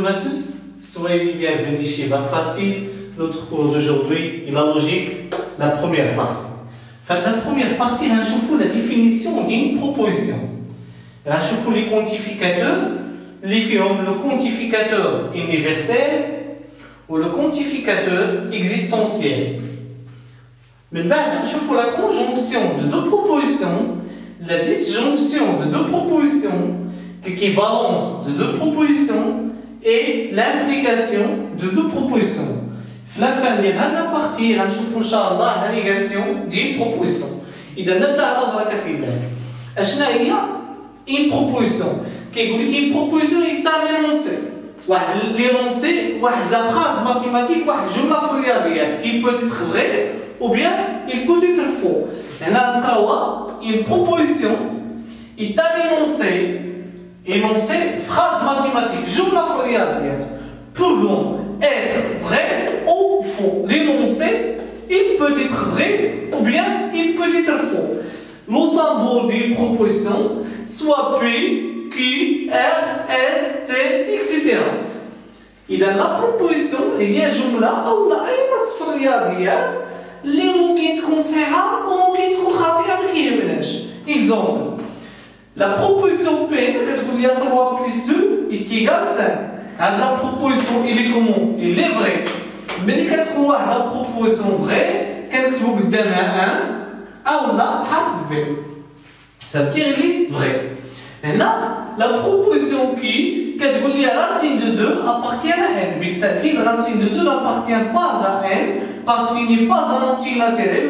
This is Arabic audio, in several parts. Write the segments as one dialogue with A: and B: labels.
A: Bonjour à tous, soyez les bienvenus chez Bac Facile. Notre cours d'aujourd'hui est la logique, la première partie. La première partie, on a la définition d'une proposition. On a les quantificateurs, le quantificateur universel ou le quantificateur existentiel. Mais on la conjonction de deux propositions, la disjonction de deux propositions, l'équivalence de deux propositions et l'implication de deux propositions. في fin de la partie غنشوفوا ان شاء الله la négation d'une proposition. اذا نبدا على بركه الله. اشنا هي une proposition كيقول لك une proposition est un énoncé. واحد l'énoncé واحد la phrase mathématique واحد جمله في الرياضيات qui peut être vrai ou bien il peut être faux. هنا نقراوها une proposition est un énoncé phrase mathématique جمله في الرياضيات pouvant être vrai ou faux. L'énoncé, il peut être vrai ou bien il peut être faux. Le symbole d'une proposition soit P, Q, R, S, T, etc. إذا la proposition هي جملة أو أي نص في الرياضيات اللي ممكن تكون صحيحة وممكن تكون خاطئة ما كيهمناش. Exemple. La proposition P كتقول لي 3 plus 2 est égal 5. La proposition, il est comment? Il est vrai. Mais quand on a la proposition vraie, quand on a 1, on a half V. Ça veut dire qu'il est vrai. Maintenant, la proposition qui, quand on dit la racine de 2 appartient à n. Mais la racine de 2 n'appartient pas à n parce qu'il n'est pas un antilatérel,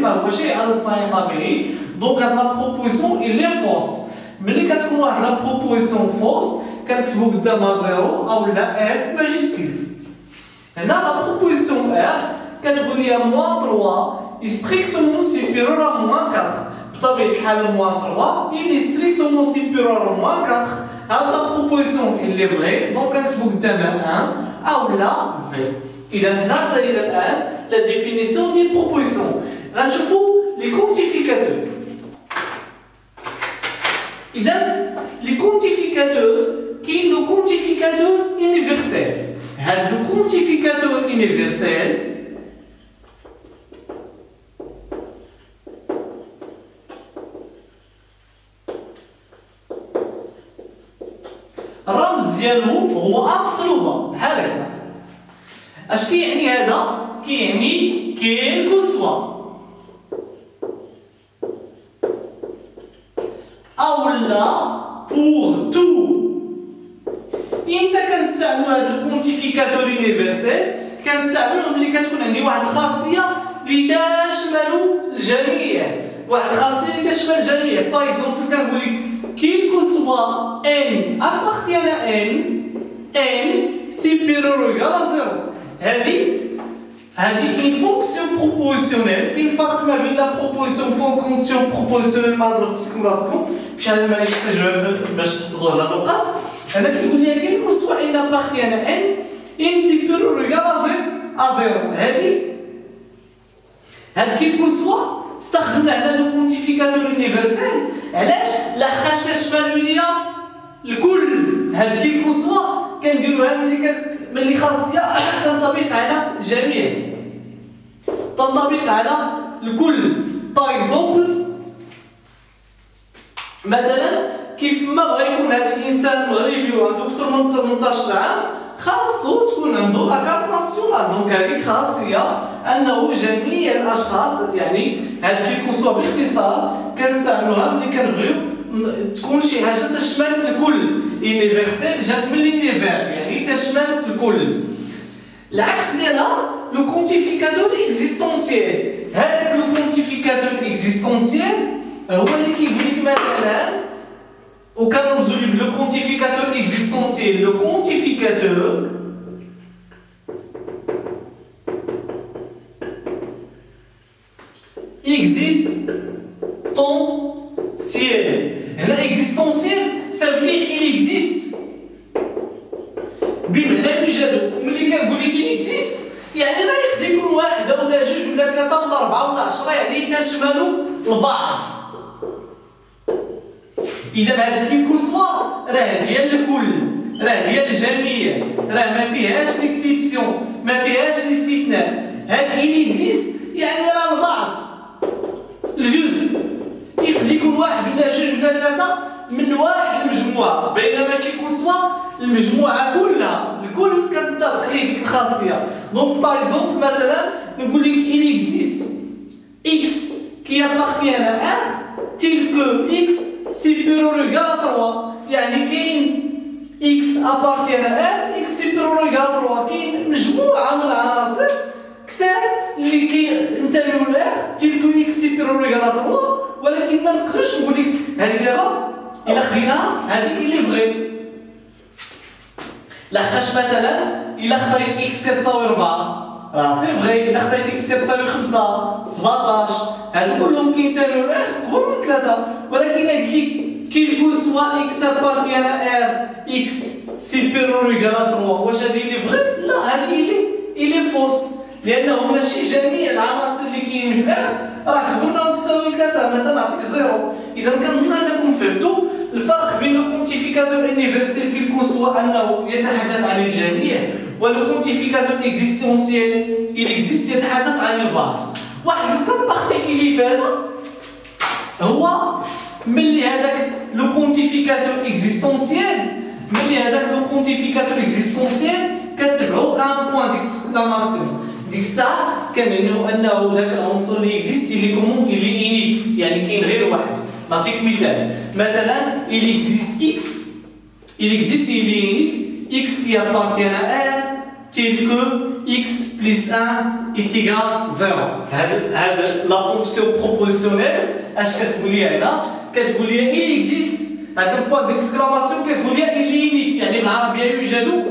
A: donc la proposition, il est fausse. Mais quand on a la proposition fausse, كنكتبو قدامها 0 أو لا F majuscule. هنا la proposition R كتقول لي -3 est strictement supérieur à -4. بطبيعة الحال -3 il est strictement supérieur à -4. هاد la proposition elle est vraie donc كنكتبو قدامها 1 أو لا V. إذا هنا سالينا الآن la définition d'une proposition. غنشوفو les quantificateurs. إذا les quantificateurs qui est le quantificateur universel. Le quantificateur universel الرمز ديالو هو مقلوبة بحال هكا. اش كيعني هذا؟ كيعني كيلكو سوا أو لا pour tout. إمتى كنستعملوا هذا الكونتيفيكاتور يونيفرسيل؟ كنستعملوه ملي كتكون عندي واحد الخاصية اللي تشمل الجميع. واحد الخاصية اللي تشمل الجميع. باغ اكزومبل كنقول لك كيلكو سوا n appartient à n supérieur ou égal à 0. هذه une fonction propositionnelle. كاين فرق ما بين la proposition fonction propositionnelle مع درستكم راسكم بشحال معليش تجاوب باش تصدوا على النقط. أنا كيقول لي كيلكو سوا ان appartient à n supérieur ou égal à 0. هاد كيلكو سوا استخدمنا هنا لو كونتيفيكاتور يونيفرسيل. علاش؟ لحقاش تشمل ليا الكل. هاد كيلكو سوا كنديروها ملي خاصيه تنطبق على الجميع، تنطبق على الكل. باغ اكزومبل مثلا كيف ما بغى يكون هذا الانسان مغربي وعنده اكثر من 18 عام خاصو تكون عنده لاكارت ناسيونال. دونك هذيك خاصيه انه جميع الاشخاص يعني هاد كيلكو سوا باختصار كنستعملوها ملي كنبغيو تكون شي حاجه تشمل الكل. يونيفرسيل جات من لينيفير يعني تشمل الكل. العكس ديالها لو كونتيفيكاتور اكزيستونسيال. هذاك لو كونتيفيكاتور اكزيستونسيال هو اللي كيقول لك مثلا وكنرمزو ليه بلو كونتيفيكاتور اكزيستونسيال. لو كونتيفيكاتور existentiel. هنا existentiel ça veut dire il existe بمعنى يوجد. وملي كنقول لك il existe يعني راه يقدر يكون واحد ولا جوج ولا ثلاثة ولا أربعة ولا 10 يعني تشملوا البعض. إذا هاد كيلكو سوا راه ديال الكل. راه ديال الجميع، راه ما فيهاش ليكسيبسيون، ما فيهاش الاستثناء. هاد إل إكزيست يعني راه البعض، الجزء يقدر يكون واحد ولا جوج ولا ثلاثة من واحد المجموعة، بينما كيكون سوا المجموعة كلها، الكل كتنطبق عليه ديك الخاصية. دونك باغ اكزومبل مثلا نقول لك إل إكزيست إكس كي أبارتيان à 1 tel que X supérieur ou égal à 3، يعني كاين X appartient à 1 X supérieur ou égal à 3، كاين مجموعة من العناصر كتار اللي كينتميو لها tel que X supérieur ou égal à 3، ولكن ما نقدرش نقول لك هذه دابا إلا خديناها هذه إلي فغي. لحقاش مثلا إلا خديت إكس كتساوي 4 راه سي فغي، إلا خديت إكس كتساوي 5 17 هادو كلهم كينتميو لإيه كبر من 3. ولكن قلت لك كيلكو سوا إكس أبارتيان à R إكس سوبيريور إيكال à 3، واش هادي إلي فغي؟ لا، هادي إلي فوس، لأنه ماشي جميع العناصر اللي كاينين في R راه كبر منهم تساوي 3. مثلا نعطيك زيرو. إذا كنظن أنكم فهمتوا الفرق بين لو كونتيفيكاتور انيفرسيل كيكون سوا أنه يتحدث عن الجميع، ولو كونتيفيكاتور اكزيستونسيال إل إكزيست يتحدث عن البعض. واحد كم بارتي اللي فات هو ملي هذاك لو كونتيفيكاتور اكزيستونسيال، ملي هذاك لو كونتيفيكاتور اكزيستونسيال كتبعو ان بوان ديكسكلاماسيون، ديك الساعه كنعنيو انه ذاك العنصر اللي اكزيست اللي كومون اللي انيك، يعني كاين غير واحد. نعطيك مثال، مثلا il existe X، il existe il est unique X qui appartient à R tel que X plus 1 est égal à 0. هذا لا فونكسيون بروبوزيسيونيل اش كتقول لي هنا؟ كتقول لي il existe، هذا البوان ديكسكلاماسيون كتقول لي il est unique، يعني بالعربيه يوجد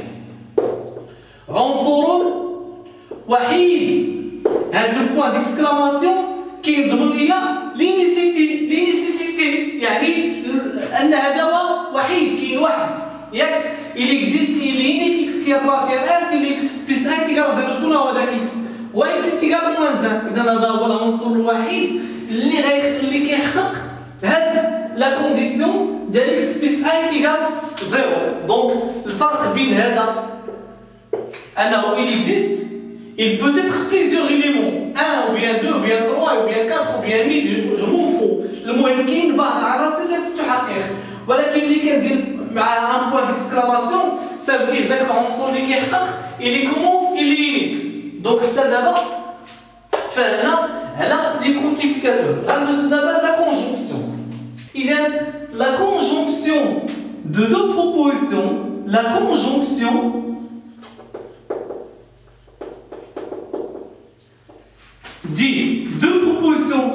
A: عنصر وحيد. هذا البوان ديكسكلاماسيون كينضمن ليا لينيسيتي، يعني ان هذا هو وحيد، كاين واحد ياك. il existe il est unique X qui appartient à R tel X plus 1 égal à 0. شكون هو داك X؟ هو X égal à -1. اذا هذا هو العنصر الوحيد اللي كيحقق هاد لا كونديسيون ديال X plus 1 égal à 0. دونك الفرق بين هذا انه il existe، il peut être plusieurs éléments، 1 ou bien 2 ou bien 3 ou bien 4 ou bien 1000، je m'en fous. المهم كاين بعض العناصر اللي تتحقق، ولكن اللي كندير مع ان بوان ديكسكلاماسيون سا فدير داك العنصر اللي كيحقق اللي كومون اللي يونيك. دونك حتى دابا تفاهمنا على لي كونتيفيكاتور. غندوزو دابا لا كونجونكسيون. اذا لا كونجونكسيون دو دو بروبوزيسيون، لا كونجونكسيون dit deux propositions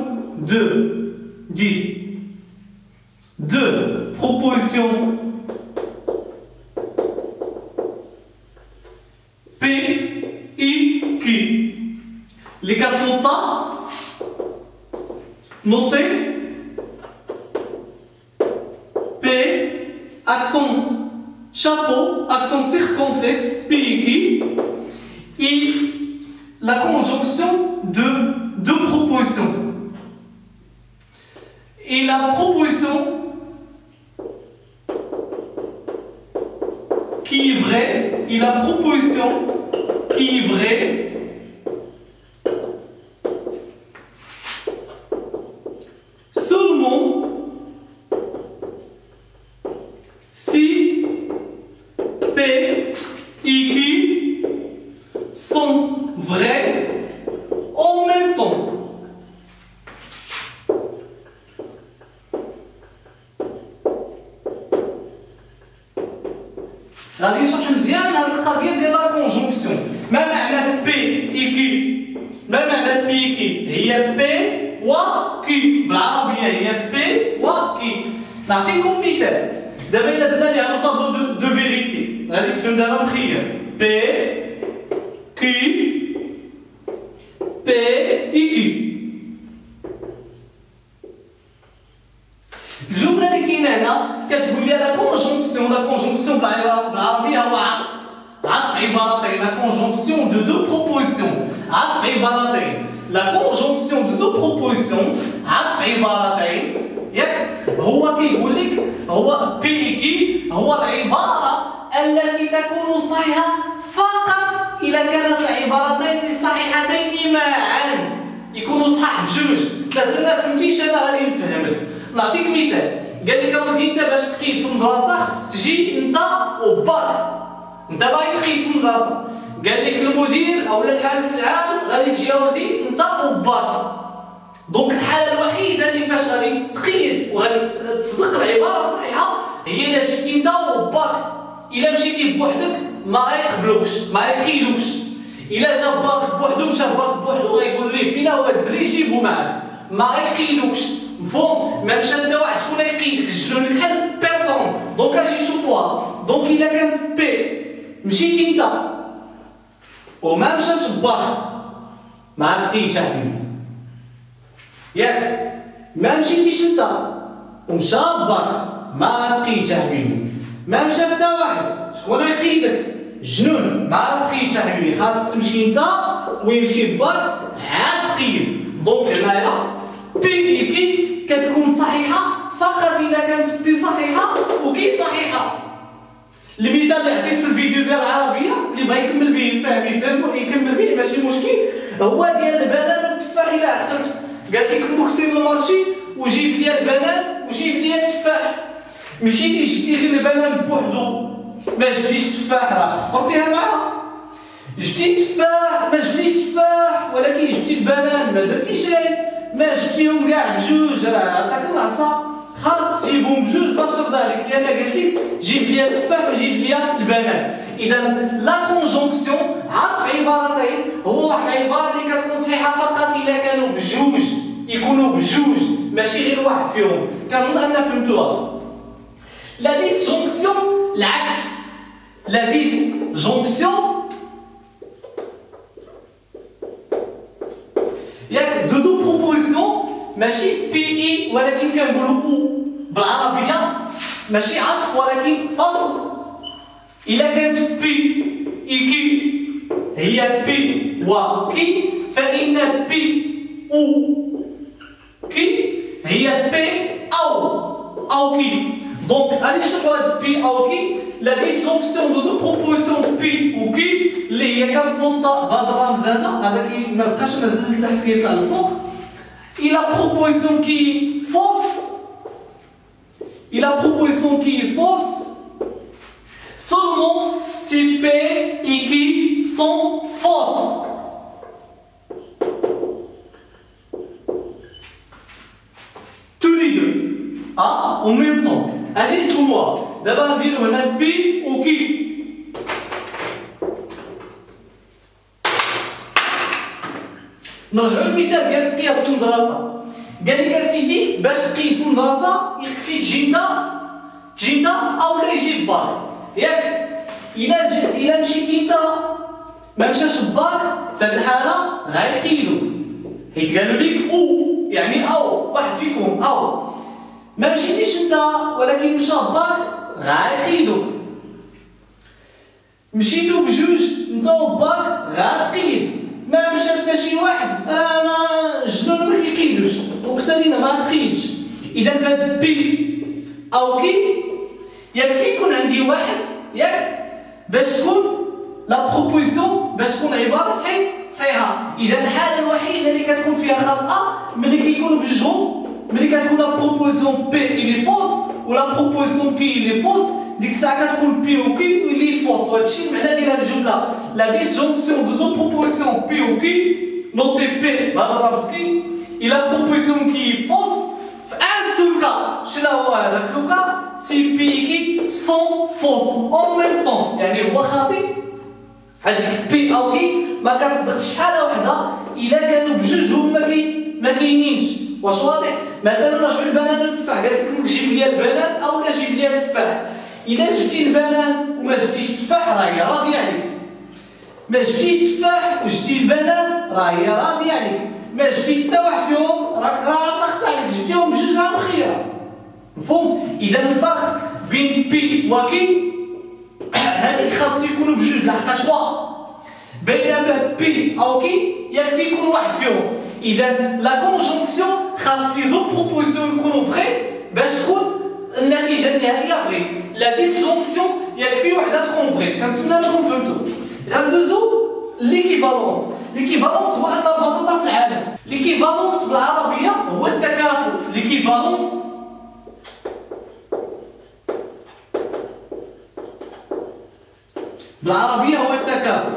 A: P, I, Q. Les quatre notez P, accent chapeau, accent circonflexe, P, Q, et la conjonction de deux propositions. Et la proposition qui est vraie, et la proposition qui est vraie seulement si P et Q sont vrais en même temps. غادي نشرح مزيان هذه القضيه ديال لا كونجونكسيون. ما معنى بي اي كي؟ ما معنى بي اي كي؟ هي بي و كي، بالعربيه هي بي و كي. نعطيكم مثال. دابا الا درنا ليها لو طابلو دو فيريتي غادي تفهم دابا مخير. بي كي P et Q. الجملة اللي كاينة هنا كتقول لي لا كونجونكسيون بالعربية هو عطف عبارتين. لا كونجونكسيون دو دو بروبوزيسيون، عطف عبارتين. لا كونجونكسيون دو دو بروبوزيسيون عطف عبارتين ياك. هو كيقول لك هو بي اي كي هو العبارة التي تكون صحيحة فقط إذا كانت العبارتين صحيحتين معا، يكونوا صح بجوج. مازال ما فهمتيش أنا غادي نفهمك. نعطيك مثال، قال لك أودي أنت باش تقيد في المدرسة خصك تجي أنت وباك، أنت باغي تقيد في المدرسة، قال لك المدير أو الحارس العام غادي تجي أودي أنت وباك. دونك الحالة الوحيدة اللي فاش غادي تقيد وغادي تصدق العبارة الصحيحة هي إلا جيتي أنت وباك. إلا مشيتي بوحدك ما غيقبلوكش، ما غيقيدوكش. إلا جا باك بوحدو مشى باك بوحدو غيقول ليه فينا هو الدري جيبو معاك، ما غيقيدوكش. مفهوم؟ ما مشى بدا واحد شكون غيقيدك الجنون بحال بيرسون. دونك اجي نشوفوها. دونك إلا كان بي مشيتي أنت وما مشاش باك ما غتقيدش حبيبي، ياك؟ ما مشيتيش أنت ومشى باك ما غتقيدش حبيبي، ما مشى حتى واحد شكون غيقيدك؟ الجنون، ما غتقيدش حبيبي، خاصك تمشي أنت ويمشي باك عاد تقيد. دونك هنايا بي كي كتكون صحيحة فقط إذا كانت بي صحيحة وكي صحيحة. المثال اللي عطيت في الفيديو ديال العربية اللي بغا يكمل به الفهم يكمل به ماشي مشكل، هو ديال البنان والتفاح. إلا عقلت قالت لك امك سير للمارشي وجيب لي البنان وجيب لي التفاح، مشيتي جبتي غير البنان بوحدو ما جبتيش التفاح راه طفرتيها معاها. جبتي التفاح ما جبتيش التفاح ولكن جبتي البنان ما درتي شيء، ما جبتيهم كاع بجوج راه عطاك العصا، خاص تجيبهم بجوج باش ترضى عليك لأن قالت لك جيب لي التفاح وجيب لي البنان. إذا لا كونجونكسيون عطف عبارتين هو واحد العبارة اللي كتكون صحيحة فقط إلا كانوا بجوج، يكونوا بجوج ماشي غير واحد فيهم. كنظن أن فهمتوها. لا ديسجونكسيون العكس، لا ديسجونكسيون ياك دو بروبوزيسيون ماشي بي اي ولكن كنقولوا او بالعربيه، ماشي عطف ولكن فصل. الا كانت بي اي كي هي بي و كي فان بي او كي هي بي او كي. دونك غادي نشرحوا هاد بي او كي. لا ديسجونكسيون دو بروبوزيسيون بي و كي اللي هي كنطونطا بهاد الرمز هذا، هذا كي ما بقاش نازل لتحت كيطلع للفوق. Et la proposition qui est fausse, seulement si P et Q sont fausses. Tous les deux. Ah, en même temps. Agissez sur moi. D'abord, on a P ou Q. نرجعو للمثال ديال القياد في المدرسة. قال لك اسيدي باش تقيد في المدرسة يكفي تجي انت أولا يجي باك، ياك؟ إلا مشيتي انت ما مشاش باك في هاد الحالة غيقيدو حيت قالوا لك أو يعني أو واحد فيكم أو. ما مشيتيش انت ولكن مشى باك غيقيدوك. مشيتو بجوج انت وباك غتقيد. ما مشى حتى شي واحد انا جنون ما كيقيدوش دونك سالينا ما تقيدش. اذا فهاد بي او كي يكفي يكون عندي واحد ياك باش تكون لا بروبوزيسيون باش تكون عباره صحيحه. اذا الحاله الوحيده اللي كتكون فيها خطا ملي كيكونوا بجوجهم، ملي كتكون لا بروبوزيسيون بي اللي فوس ولا بروبوزيسيون كي اللي فوس، ديك الساعه كتكون بي و كي اللي فوس. وهادشي المعنى ديال هاد الجمله لا ديسجونكسيون دو بروبوزيسيون بي و كي نوتي بي بهذا الرمز كي et la proposition qui est fausse في ان سول كا. شنو هو هذاك لو كا؟ سي بي كي سون فوس اون ميم طون، يعني هو خاطئ. هذيك بي او كي ما كتصدقش في حاله واحده الا كانوا بجوج هما ما كاينينش. واش واضح؟ مثلا نرجعوا للبنان والتفاح، قالت لك امك جيب لي البنان اولا جيب لي التفاح. الا جبتي البنان وما جبتيش التفاح راه هي راضيه عليك، ما جبتيش التفاح وجبتي البنان راه هي راضيه عليك، ما جبتي حتى واحد فيهم راه ساخطه عليك، جبتيهم بجوج راه مخيره. مفهوم؟ اذا الفرق بين بي وكي هذيك خاص يكونوا بجوج لحقاش وا، بينما بي او كي يكفي يكون واحد فيهم. اذا لا كونجونكسيون خاص لي دو بروبوزيسيون يكونوا فري باش تكون النتيجه النهائيه فري. لا ديسجونكسيون يكفي وحده تكون فري كنتمنى لكم فهمتوا. غندوزو ليكيفالونس. ليكيفالونس هو اصل البطاطا في العالم. ليكيفالونس بالعربيه هو التكافؤ. ليكيفالونس بالعربيه هو التكافؤ.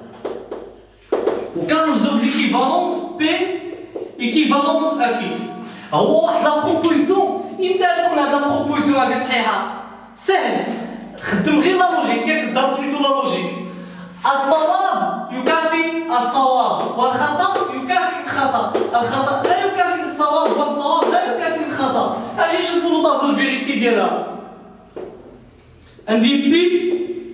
A: وكنرمزو ليكيفالونس بي ايكيفالونت اكيد. هو واحد لا بروبوزيسيون امتى تكون هاد لا بروبوزيسيون هادي صحيحه؟ سهل، خدم غير لا لوجيك ياك دار سميتو لا لوجيك. الصواب يكافئ الصواب والخطا يكافئ الخطا. الخطا لا يكافئ الصواب والصواب لا يكافئ الخطا. اجي نشوفو لو طابلو الفيريتي ديالها. عندي بي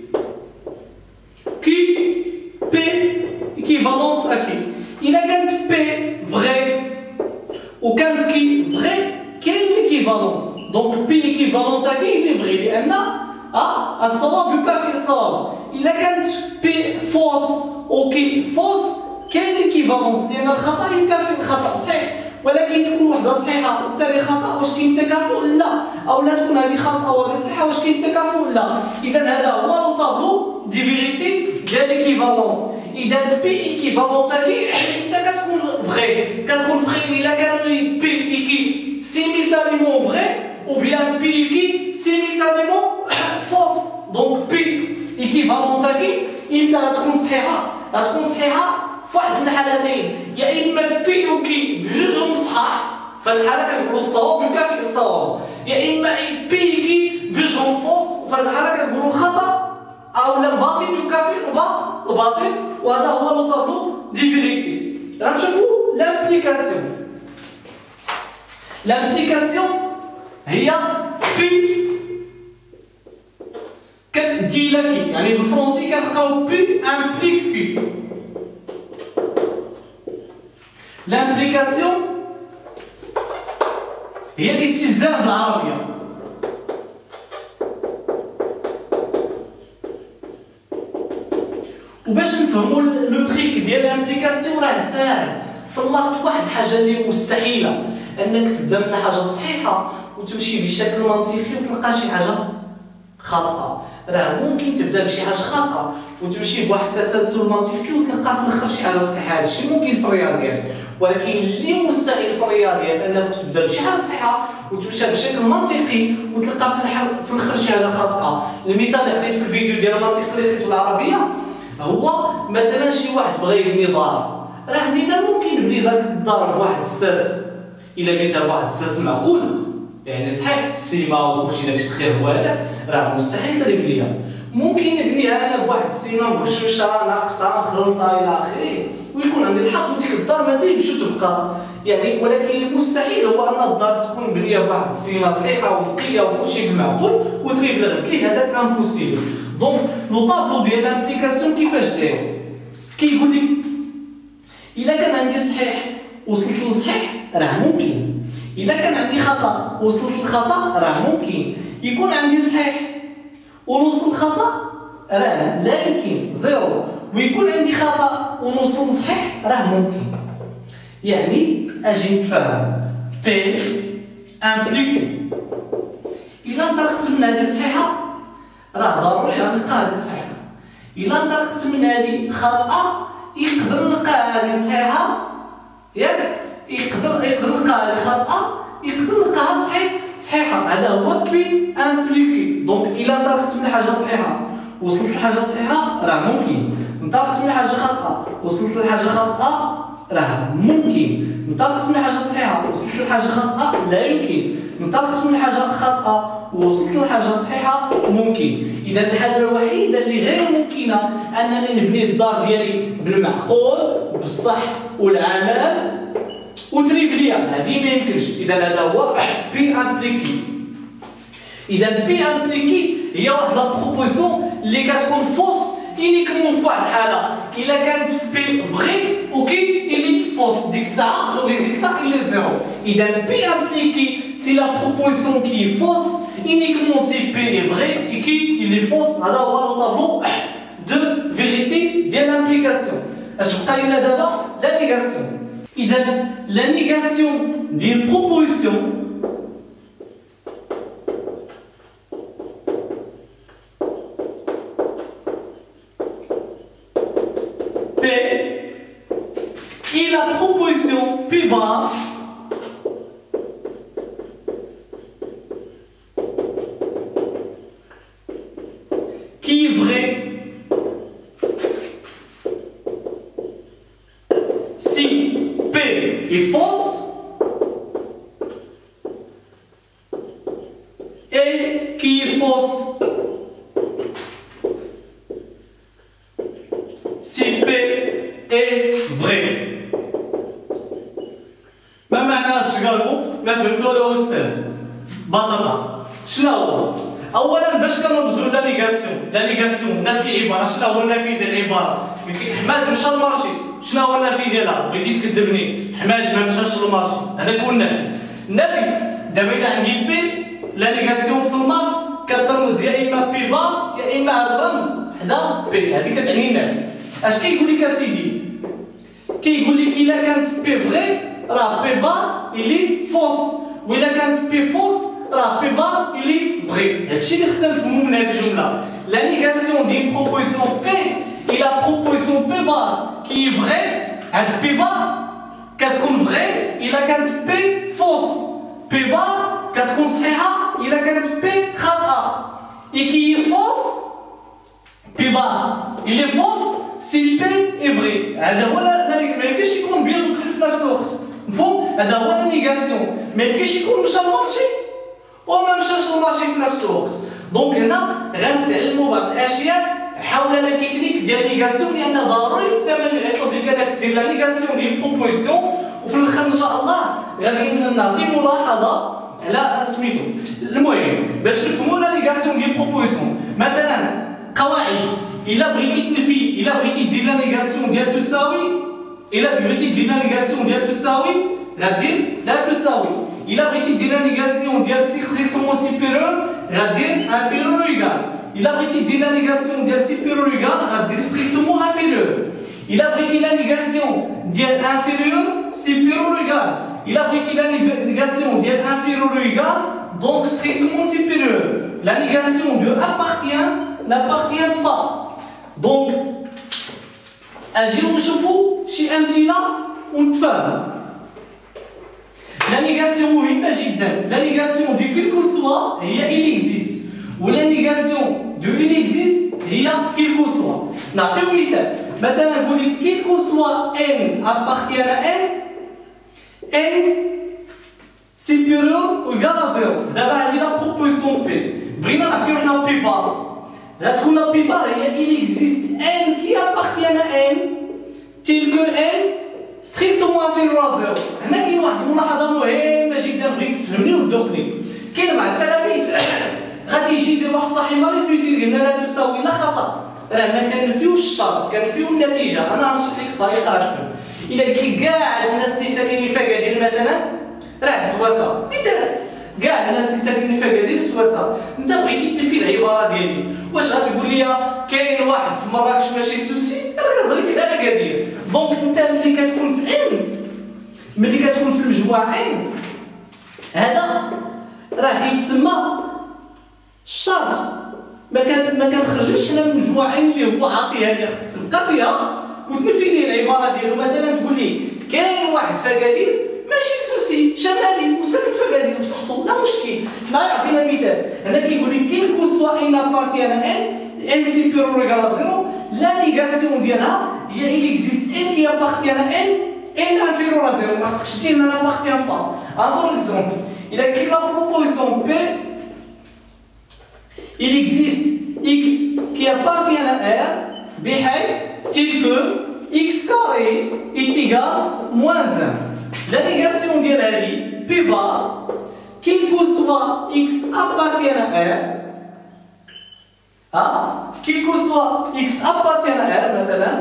A: كي بي ايكيفالونت اكيد. الا كانت بي فغي وكانت كي فغي كاين ليكيفالونس. دونك بي ايكيفالونت اكيد لي فغي لان الصواب يكافئ الصواب. الا كانت بي فوس وكي فوس كاين ليكيفالونس لان الخطا يكافئ الخطا صحيح. ولكن تكون وحده صحيحه والثاني خطا واش كاين تكافؤ؟ لا. او لا تكون هذه خطا وهذه صحيحه واش كاين تكافؤ؟ لا. اذا هذا هو لو طابلو دي فيريتي ديال ليكيفالونس. اذا بي ايكيفالونت اكيد حتى كتكون فغي. كتكون فغي الا كان بي ايكي سيميلتانيمون فغي ou bien P qui simultanément fausse. Donc P équivalent qui إمتى غتكون صحيحة؟ غتكون صحيحة في واحد من الحالتين، يا إما P و Q بجوجهم صحاح، فهاد الحالة كنقولو الصواب يكافئ الصواب، يا إما P Q بجوجهم فوس، فهاد الحالة كنقولو الخطأ أو لا الباطل يكافئ الباطل، وهذا هو لو طابلو دي فيريتي. غنشوفو لامبليكاسيون. لامبليكاسيون هي بي كتدي لكي، يعني بالفرنسي كنلقاو بي امبليك بي. لامبليكاسيون هي الاستلزام بالعربيه. وباش نفهموا لو تريك ديال لامبليكاسيون راه ساهل. في الماط واحد الحاجه اللي مستحيله انك تبدا من حاجه صحيحه وتمشي بشكل منطقي وتلقى شي حاجه خاطئه. راه ممكن تبدا بشي حاجه خاطئه وتمشي بواحد التسلسل منطقي وتلقى في الاخر شي حاجه صحيحه. هادشي ممكن في الرياضيات، ولكن اللي مستحيل في الرياضيات انك تبدا بشي حاجه صحيحه وتمشي بشكل منطقي وتلقى في الاخر شي حاجه خاطئه. المثال اللي عطيت في الفيديو ديال المنطق اللي عطيت بالعربيه هو مثلا شي واحد بغى يبني دار. راه منين ممكن يبني ذاك الدار بواحد الساس؟ الا بنيتها بواحد الساس معقول يعني صحيح السيما وكلشي داكشي الخير هو هذاك، راه مستحيل تبنيها. ممكن نبنيها انا بواحد السيما مغشوشه ناقصه مخلطه الى اخره ويكون عندي الحظ وديك الدار ما تيمش وتبقى يعني. ولكن المستحيل هو ان الدار تكون مبنيه بواحد السيما صحيحه ونقيه وكلشي بالمعقول وتريب لغد ليه، هذاك امبوسيبل. دونك لو طابلو ديال لامبليكاسيون كيفاش داير؟ كيقول لك الا كان عندي صحيح وصلت للصحيح راه ممكن، الا كان عندي خطا وصلت للخطا راه ممكن، يكون عندي صحيح ونوصل للخطا راه لا يمكن زيرو، ويكون عندي خطا ونوصل للصحيح راه ممكن. يعني اجي نتفاهم بي امبليك الا انطلقت من هذه صحيحه راه ضروري غنلقى هذه صحيحه، الا انطلقت من هذه خاطئه يقدر نلقى هذه صحيحه ياك، يقدر نلقى هذه خاطئه يقدر نلقاها صحيحه. هذا هو بي امبليكي. دونك الا انطلقت من حاجه صحيحه وصلت لحاجه صحيحه راه ممكن، انطلقت من حاجه خاطئه وصلت لحاجه خاطئه راه ممكن، انطلقت من حاجه صحيحه وصلت لحاجه خاطئه لا يمكن، انطلقت من حاجه خاطئه ووصلت لحاجه صحيحه ممكن. اذا الحاله الوحيده اللي غير ممكنه انني نبني الدار ديالي بالمعقول بالصح والعمل وتريب ليا، هذه ما يمكنش. اذا هذا هو بي امبليكي. اذا بي امبليكي هي واحد لا بروبوزيسيون اللي كتكون فوس يونيكمون في واحد الحاله، الا كانت بي فغي اوكي اللي فوس ديك الساعه لو ريزلتا اللي زيرو. اذا بي امبليكي سي لا بروبوزيسيون كي فوس uniquement si P est vrai et qu'il est fausse. هذا هو لو طابلو دو فيريتي ديال لامبليكاسيون. اش بقى لنا دابا؟ لا نيغاسيون. اذا لا نيغاسيون ديال بروبوزيسيون bar qui est vrai si P est fausse et qui est fausse si P est vrai. ما معنى هذا الشيء قالوا؟ ما فهمتوا ولا أستاذ؟ بطاطا. شنو هو؟ أولاً باش كنرمزوا لا نيغاسيون نفي عبارة، شنو هو النفي ديال العبارة؟ قلت لك حماد مشى للمارشي، شنو هو النفي ديالها؟ بغيتي تكذبني، حماد ما مشاش للمارشي، هذاك هو النفي. النفي دابا إلا عندي بي لا نيغاسيون في المات كترمز يا إما بي با يا إما هذا الرمز حدا بي، هذه كتعني النفي. اش كيقول لك اسيدي؟ كيقول لك إلا كانت بي فغي راه بي با إلي فوس، وإلا كانت بي فوس راه بي با إلي فغي. هادشي اللي خصنا نفهمو من هاد الجملة. لا نيغاسيون ديال بروبوزيسيون بي إلا بروبوزيسيون بي با كي فغي، هاد بي با كتكون فغي إلا كانت بي فوس، بي با كتكون صحيحة إلا كانت بي خاطئة. إي كي فوس بي با إلي فوس سي بي اي فغي. هذا هو ما يمكنش يكون بيض وكحل في نفس الوقت، مفهوم؟ هذا هو لا نيغاسيون، ما يمكنش يكون مشى للمارشي وما مشاش للمارشي في نفس الوقت. دونك هنا غنتعلموا بعض الاشياء حول لا تكنيك ديال نيغاسيون، لان ضروري في التمارين غيطلب لك انك دير لا نيغاسيون ديال بروبوزيسيون، وفي الاخر ان شاء الله غادي نعطي ملاحظه على سميتو. المهم باش نفهموا لا نيغاسيون ديال بروبوزيسيون، مثلا قواعد إلا بغيتي تنفي، إلا بغيتي دير لا نيغاسيون ديال تساوي، إلا بغيتي دير لا نيغاسيون ديال تساوي غدير لا تساوي، إلا بغيتي دير لا نيغاسيون ديال ستريكتومون سيبيريور غدير انفيريور إيكال، إلا بغيتي دير لا نيغاسيون ديال سيبيريور إيكال غدير ستريكتومون انفيريور، إلا بغيتي لا نيغاسيون ديال انفيريور سيبيريور إيكال، إلا بغيتي لا نيغاسيون ديال انفيريور إيكال دونك strictement supérieur. La négation de appartient n'appartient pas. Donc, أجيو نشوفوا شي أمثلة ونتفاهم. La négation مهمة جدا. La négation de quelque soit هي il existe. و la négation de il existe هي quelque soit. نعطيو مثال. مثلا نقول لك quelque soit n appartient à n، n supérieur ou égal à 0. دابا هذه لا بروبوزيسيون بي، بغينا نعطيو حنا بي بار، غتكون لا بي بار هي il existe n qui appartient à n tel que n strictement inférieur à 0. هنا كاين واحد الملاحظة مهمة جدا بغيت تفهمني وتذوقني. كاين مع التلاميذ غادي يجي يدير واحد الطاحمة يدير لنا لا تساوي لا خطأ، راه ما كنفيوش الشرط كنفيو النتيجة. أنا غنشرح لك الطريقة غتفهم. إلا قلت لك كاع الناس اللي ساكنين في أكادير مثلا راه سواسة، مثال كاع الناس اللي ساكنين في أكادير سواسة، انت بغيتي تنفي العبارة ديالي، واش غتقول لي كاين واحد في مراكش ماشي سوسي؟ انا كنهضر لك على أكادير. دونك انت ملي كتكون في ان، ملي كتكون في المجموعة ان، هذا راه كيتسمى الشرط. ما كنخرجوش حنا من المجموعة ان اللي هو عاطيها لي، خصك تبقى فيها وتنفي لي العبارة ديالو. مثلا تقول لي كاين واحد في أكادير ماشي سوسي شمالي وساكن في أكادير بصحتو، لا مشكل. حنا يعطينا مثال، هنا كيقول لك كاين كو سوا ان ابارتيان ان، ان سيبيريور إيكال à 0، لا نيغاسيون ديالها هي il existe n qui appartient à n inférieur à 0. ما خصكش دير ما n'appartient pas. Autre exemple, il a écrit la proposition P, il existe x qui appartient à R بحيث tel que x carré est égal moins 1. La négation de la vie, P bar, quel que soit x appartient à R, quel que soit x appartient à R, maintenant,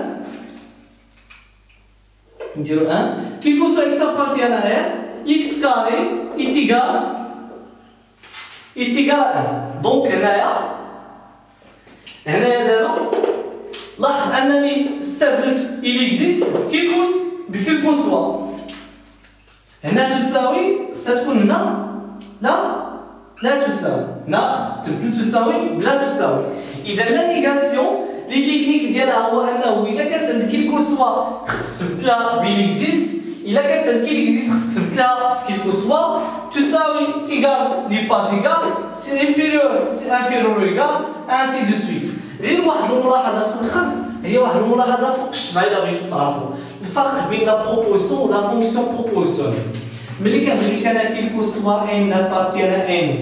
A: quel que soit x appartient à R, x carré est égal à 1. Donc, لاحظ أنني استبدلت il existe بكل que soit. هنا تساوي خصها تكون هنا لا تساوي، هنا استبدلت تساوي بلا تساوي. إذا لا نيغاسيون لي تكنيك ديالها هو أنه إلا كانت عندك كيل كو سوا خصك تبدلها ب il existe، الا كانت هاد كي اكزيست خصك تثبت لها كيلكو سوا تساوي تيغال لي با ايغال سي امبيريور سي انفيريور ايغال انسي دو سويت. غير واحد الملاحظه في الاخر، هي واحد الملاحظه فوق الشبعه الا بغيتو تعرفوا الفرق بين لا بروبوزيسيون ولا فونكسيون بروبوزيسيونيل. ملي كنقول لك انا كيلكو سوا ان ابارتيان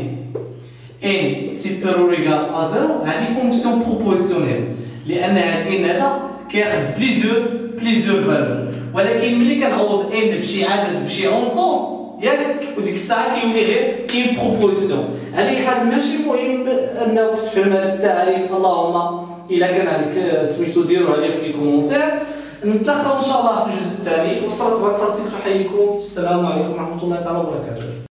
A: ان سيبيريور ايغال ا زيرو، هذه فونكسيون بروبوزيسيونيل لان هاد ان هذا كياخذ بليزيور فالور. ولكن ملي كنعوض ان بشي عدد بشي عنصر ياك وديك الساعه كيولي غير اون بروبوزيسيون. على اي حال ماشي مهم انه تفهم هذا التعريف، اللهم الا كان عندك سميتو ديروها لي في لي كومونتير. نتلاقاو ان شاء الله في الجزء الثاني. وصلت بك فاصل تحييكم، السلام عليكم ورحمه الله تعالى وبركاته.